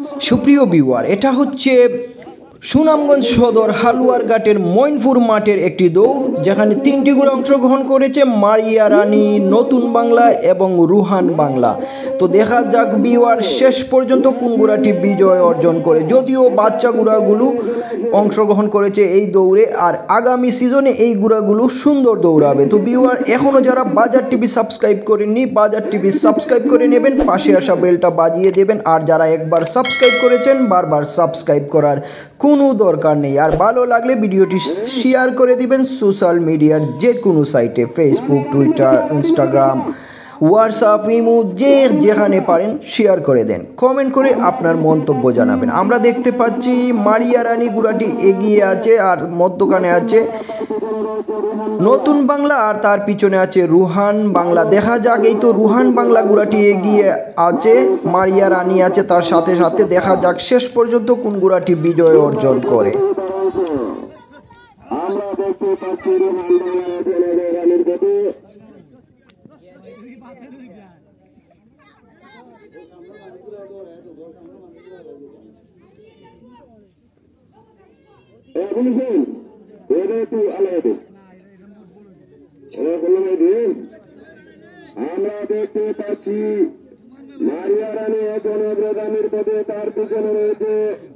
সুপ্রিয় ভিউয়ার, এটা হচ্ছে সুনামগঞ্জ সদর হালুয়ারঘাটের মইনপুর মাঠের একটি দৌড়, যেখানে 3টি ঘোড়া অংশগ্রহণ করেছে, মারিয়া রানী, নতুন বাংলা এবং রুহান বাংলা। তো দেখা যাক ভিউয়ার শেষ পর্যন্ত কোন ঘোড়াটি বিজয় অর্জন করে। যদিও বাচ্চা ঘোড়াগুলো অংশগ্রহণ করেছে এই দৌড়ে, আর আগামী সিজনে এই ঘোড়াগুলো সুন্দর দৌড়াবে। তো ভিউয়ার, এখনও যারা বাজার টিভি সাবস্ক্রাইব করেননি, বাজার টিভি সাবস্ক্রাইব করে নেবেন, পাশে আসা বেলটা বাজিয়ে দেবেন। আর যারা একবার সাবস্ক্রাইব করেছেন, বারবার সাবস্ক্রাইব করার কোনো দরকার নেই। আর ভালো লাগলে ভিডিওটি শেয়ার করে দিবেন সোশ্যাল মিডিয়ার যে কোনো সাইটে, Facebook, Twitter, Instagram, WhatsApp, imo, যেখানে পারেন শেয়ার করে দেন। কমেন্ট করে আপনার মন্তব্য জানাবেন। আমরা দেখতে পাচ্ছি মারিয়া রানী ঘোড়াটি এগিয়ে আছে, আর মধ্যখানে আছে নতুন বাংলা, আর তার পিছনে আছে রুহান বাংলা। দেখা যাক, এই তো রুহান বাংলা ঘোড়াটি এগিয়ে আছে, মারিয়া রানী আছে তার সাথে সাথে। দেখা যাক শেষ পর্যন্ত কোন ঘোড়াটি বিজয় অর্জন করে। আমরা দেখতে পাচ্ছি মারিয়া রানী এখন অগ্রগামীর পথে, তার পিছনে রয়েছে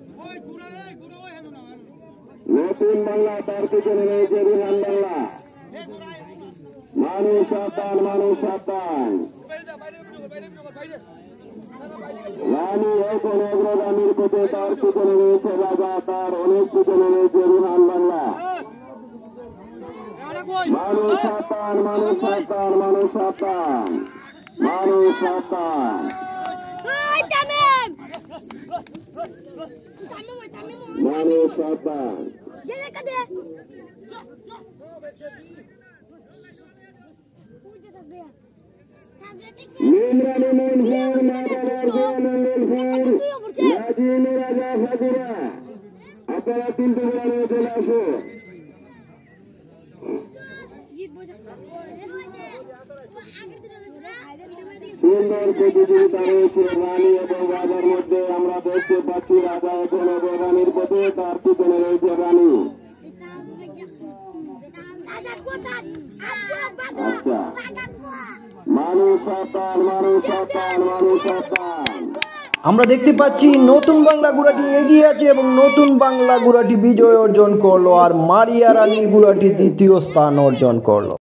নতুন বাংলা, তার পিছনে রয়েছে রুহান বাংলা। মানুষ সাবধান, মানুষ সাবধান। রানী এখন অগ্রগামীর পথে, তার পিছনে রয়েছে রাজা, তার অনেক পিছনে রয়েছে রুহান বাংলা। মানুষ সাবধান, মানুষ সাবধান, মানুষ সাবধান, মানুষ সাবধান, মানুষ সাবধান। নিমরানি মইনপুর, মাতালার মঙ্গলপুর, নাজিম রাজা ফাগুরা, আপনারা 3টি ঘোড়া নিয়ে চলে আসুন। সুন্দর প্রতিযোগিতা রয়েছে রানী এবং রাজার মধ্যে। আমরা দেখতে পাচ্ছি রাজা এখন অগ্রগামীর পথে, তার পিছনে রয়েছে রানী। আচ্ছা, মানুষ সাবধান, মানুষ সাবধান, মানুষ সাবধান। আমরা দেখতে পাচ্ছি নতুন বাংলা ঘোড়াটি এগিয়ে আছে এবং নতুন বাংলা ঘোড়াটি বিজয় অর্জন করলো, আর মারিয়া রানী ঘোড়াটি দ্বিতীয় স্থান অর্জন করলো।